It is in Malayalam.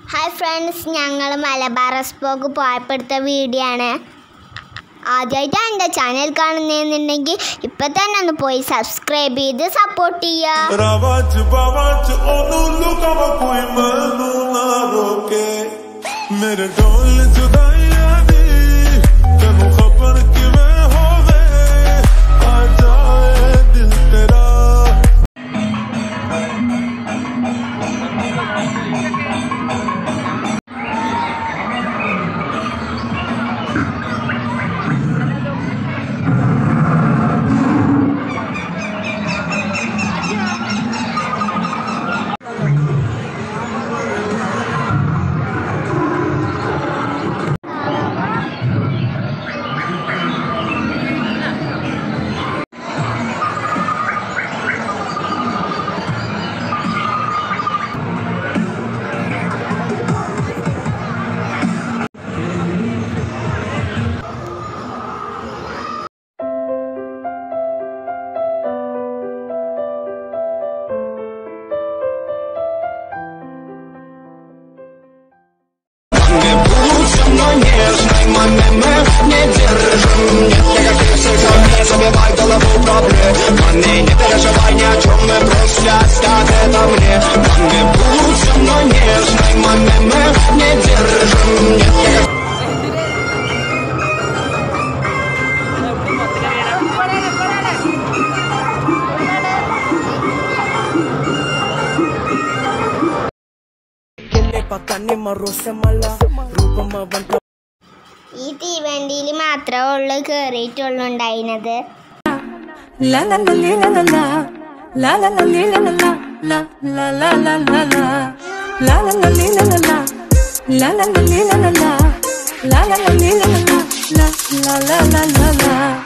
Hi friends, ഞങ്ങൾ മലബാർ എക്സ്പോക്ക് പോയപ്പോഴത്തെ വീഡിയോ ആണ്. ആദ്യമായിട്ടാണ് എൻ്റെ ചാനൽ കാണുന്നതെന്നുണ്ടെങ്കിൽ ഇപ്പം തന്നെ ഒന്ന് പോയി സബ്സ്ക്രൈബ് ചെയ്ത് സപ്പോർട്ട് ചെയ്യുക. Нежной маме мы не держим. Нет никаких сезон, не забивай голову проблем. Маме, не переживай ни о чем, мы просто оставь это мне. Маме, будь со мной нежной, маме мы не держим. Нет никаких... ഈ തീവണ്ടിയിൽ മാത്രമേ ഉള്ളൂ കേറിയിട്ടുള്ളുണ്ടായിരുന്നത്. La